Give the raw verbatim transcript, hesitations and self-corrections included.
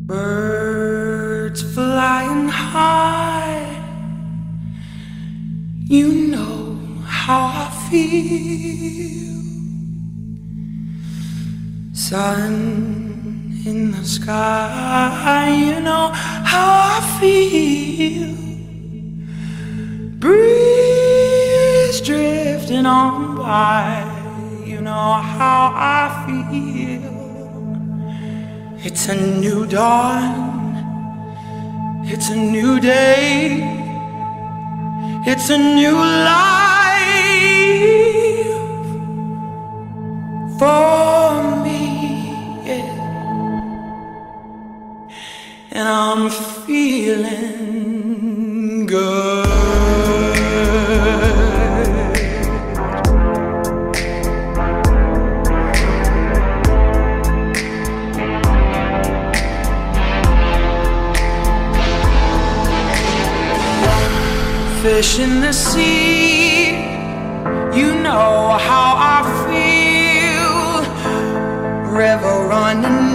Birds flying high, you know how I feel. Sun in the sky, you know how I feel. Breeze drifting on by, you know how I feel. It's a new dawn, it's a new day, it's a new life for me, yeah. And I'm feeling good. Fish in the sea, you know how I feel. River running